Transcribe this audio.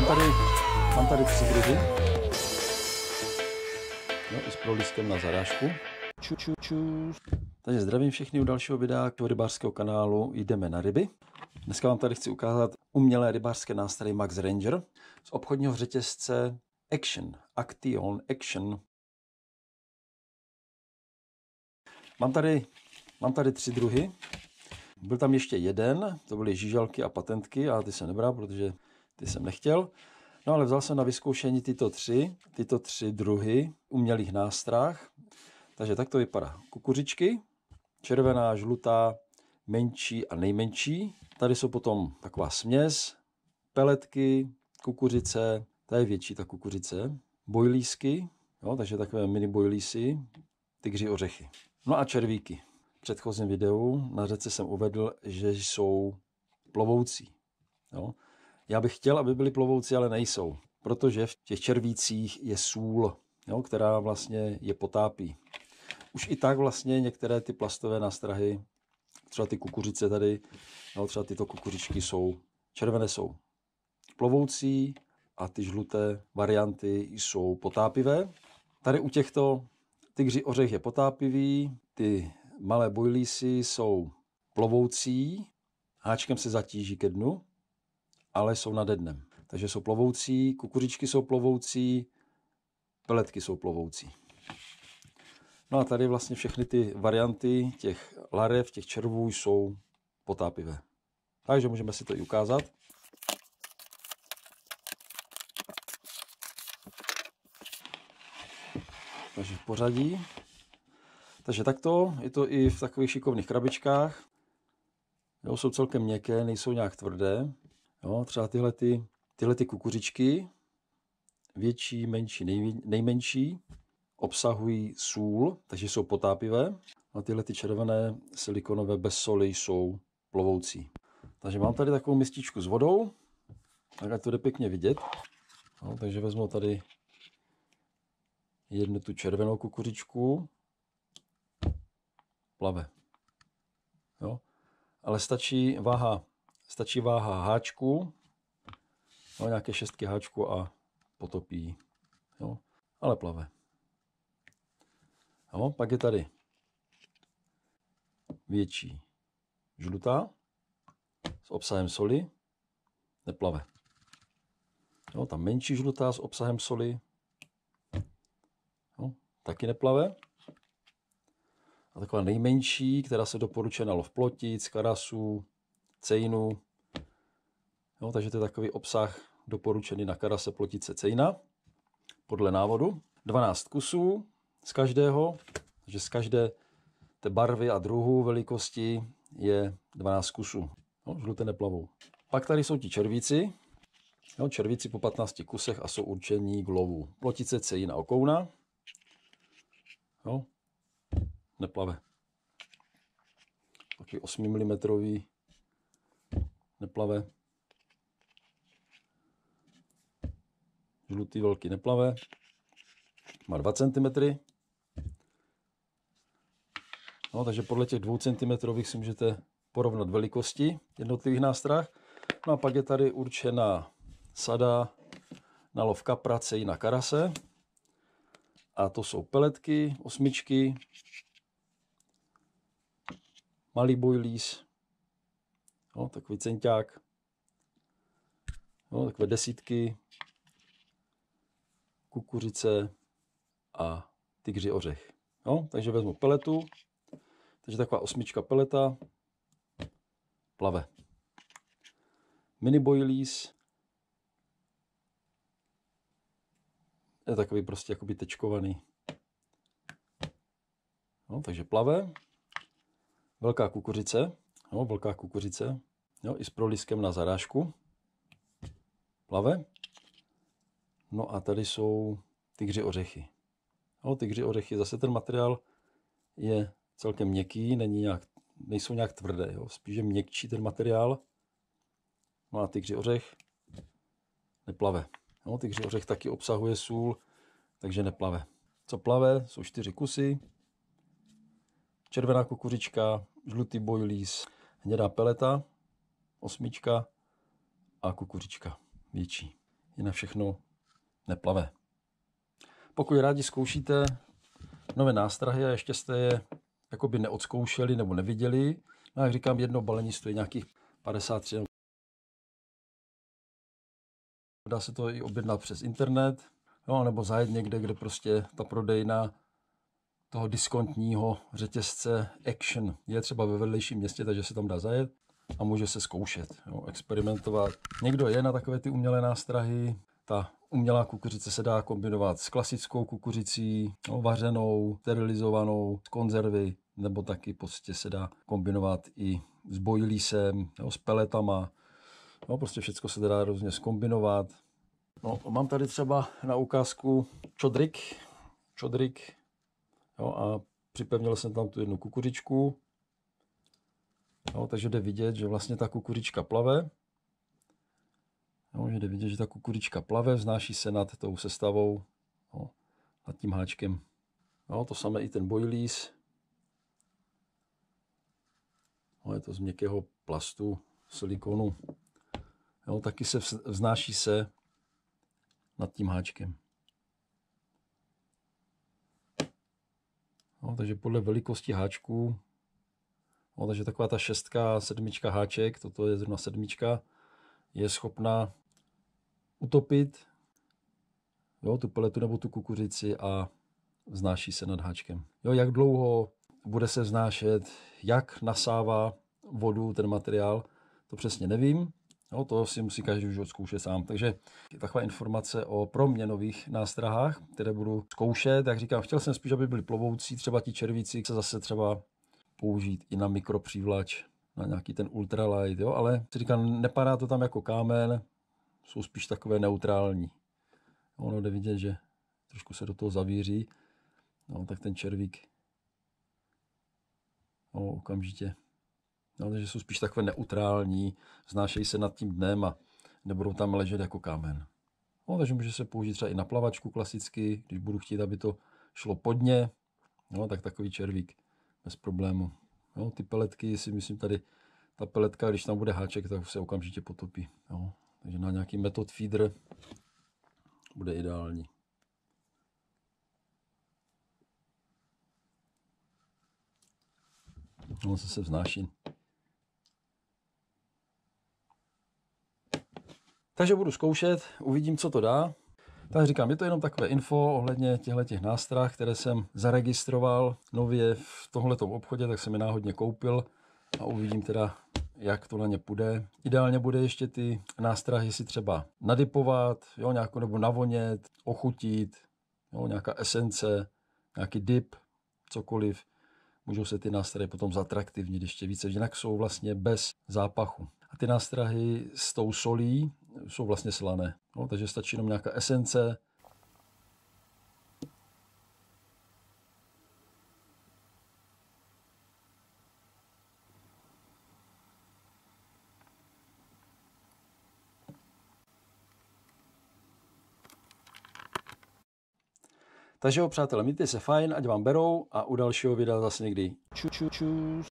Mám tady 3 druhy. No, i s prolískem na zarážku. Takže zdravím všechny u dalšího videa do rybářského kanálu Jdeme na ryby. Dneska vám tady chci ukázat umělé rybářské nástroje Max Ranger z obchodního řetězce Action. Mám tady 3 druhy. Byl tam ještě jeden, to byly žížalky a patentky, ale ty jsem nebral, protože ty jsem nechtěl. No ale vzal jsem na vyzkoušení tyto tři druhy umělých nástrah. Takže tak to vypadá. Kukuřičky, červená, žlutá, menší a nejmenší. Tady jsou potom taková směs, peletky, kukuřice, ta je větší ta kukuřice, bojlísky, jo, takže takové mini bojlísy, tygří ořechy. No a červíky. V předchozím videu na řece jsem uvedl, že jsou plovoucí. Jo. Já bych chtěl, aby byli plovoucí, ale nejsou, protože v těch červících je sůl, jo, která vlastně je potápí. Už i tak vlastně některé ty plastové nástrahy, třeba ty kukuřice tady, no, třeba tyto kukuřičky červené jsou plovoucí a ty žluté varianty jsou potápivé. Tady u těchto tygří ořech je potápivý, ty malé bojlísy jsou plovoucí, háčkem se zatíží ke dnu, ale jsou nade dnem. Takže jsou plovoucí, kukuřičky jsou plovoucí, peletky jsou plovoucí. No a tady vlastně všechny ty varianty těch larev, těch červů jsou potápivé. Takže můžeme si to i ukázat. Takže v pořadí. Takže takto, je to i v takových šikovných krabičkách. Jo, jsou celkem měkké, nejsou nějak tvrdé. Jo, třeba tyhle kukuřičky, větší, menší, nejmenší, obsahují sůl, takže jsou potápivé. A tyhle červené silikonové bez soli jsou plovoucí. Takže mám tady takovou mističku s vodou, tak ať to jde pěkně vidět. No, takže vezmu tady jednu tu červenou kukuřičku, plave. Jo. Ale stačí váha háčku, no, nějaké 6 háčku a potopí. Jo. Ale plave. Jo, pak je tady větší žlutá s obsahem soli, neplave. Jo, tam menší žlutá s obsahem soli, jo, taky neplave. A taková nejmenší, která se doporučuje na lov plotic, karasů, cejnu. Jo, takže to je takový obsah doporučený na karase, plotice, cejna. Podle návodu. 12 kusů z každého, takže z každé té barvy a druhu velikosti je 12 kusů. No, žluté neplavou. Pak tady jsou ti červíci. Jo, červíci po 15 kusech a jsou určení k lovu. Plotice, cejna, okouna. Jo, neplave. Taky 8 mm neplave. Žlutý velký neplave. Má 2 cm. No, takže podle těch 2 cm si můžete porovnat velikosti jednotlivých nástrah. No a pak je tady určená sada na lov kapra, cejna, karase. A to jsou peletky, 8, malý bojlís, no, takový centák, no, takové 10, kukuřice a tygří ořech. No, takže vezmu peletu, takže taková 8 peleta, plave. Mini bojlís je takový prostě jakoby tečkovaný. No, takže plave. Velká kukuřice, jo, i s prolískem na zarážku. Plave. No a tady jsou tygří ořechy. No, tygří ořechy, zase ten materiál je celkem měkký, nejsou nějak tvrdé, jo, spíše měkčí ten materiál. No a tygří ořech neplave. No, tygří ořech taky obsahuje sůl, takže neplave. Co plave, jsou 4 kusy. Červená kukuřička, žlutý bojlís, hnědá peleta, 8 a kukuřička větší. jinak všechno neplave. Pokud rádi zkoušíte nové nástrahy a ještě jste je jakoby neodzkoušeli nebo neviděli, no jak říkám, jedno balení stojí nějakých 53. Dá se to i objednat přes internet, no, nebo zajet někde, kde prostě ta prodejna toho diskontního řetězce Action je třeba ve vedlejším městě, takže se tam dá zajet a může se zkoušet, jo, experimentovat. Někdo je na takové ty umělé nástrahy. Ta umělá kukuřice se dá kombinovat s klasickou kukuřicí, no, vařenou, sterilizovanou, z konzervy, nebo taky prostě se dá kombinovat i s boilísem, s peletama. No, prostě všechno se dá různě zkombinovat. No, mám tady třeba na ukázku čodrik, jo, a připevnil jsem tam tu jednu kukuřičku. No, takže jde vidět, že vlastně ta kukuřička plave. No, že jde vidět, že ta kukuřička plave, vznáší se nad tou sestavou, no, nad tím háčkem. No, to samé i ten boilies. No, je to z měkkého plastu, silikonu. No, taky se vznáší se nad tím háčkem. No, takže podle velikosti háčků, no, takže taková ta 6, 7 háček, toto je zrovna 7, je schopná utopit, jo, tu peletu nebo tu kukuřici a vznáší se nad háčkem. Jo, jak dlouho bude se vznášet, jak nasává vodu ten materiál, to přesně nevím. No, to si musí každý už odzkoušet sám. Takže taková informace o pro mě nových nástrahách, které budu zkoušet. Jak říkám, chtěl jsem spíš, aby byly plovoucí, třeba ti červíci se zase třeba použít i na mikropřívlač, na nějaký ten ultralight, jo, ale si říkám, nepadá to tam jako kámen, jsou spíš takové neutrální. Ono jde vidět, že trošku se do toho zavíří, no, tak ten červík, no, okamžitě. No, takže jsou spíš takové neutrální, vznášejí se nad tím dnem a nebudou tam ležet jako kámen. No, takže může se použít třeba i na plavačku klasicky, když budu chtít, aby to šlo pod dně, no, tak takový červík bez problému. No, ty peletky si myslím tady, ta peletka, když tam bude háček, tak se okamžitě potopí. No, takže na nějaký method feeder bude ideální. No, se vznáší. Takže budu zkoušet, uvidím, co to dá. Tak říkám, je to jenom takové info ohledně těchto nástrah, které jsem zaregistroval nově v tomhletom obchodě, tak jsem je náhodně koupil a uvidím teda, jak to na ně půjde. Ideálně bude ještě ty nástrahy si třeba nadipovat, jo, nějakou, nebo navonět, ochutit, jo, nějaká esence, nějaký dip, cokoliv. Můžou se ty nástrahy potom zatraktivnit ještě více, jinak jsou vlastně bez zápachu. A ty nástrahy s tou solí jsou vlastně slané, no, takže stačí jenom nějaká esence. Takže jo, přátelé, mějte se fajn, ať vám berou a u dalšího videa zase někdy. Čus.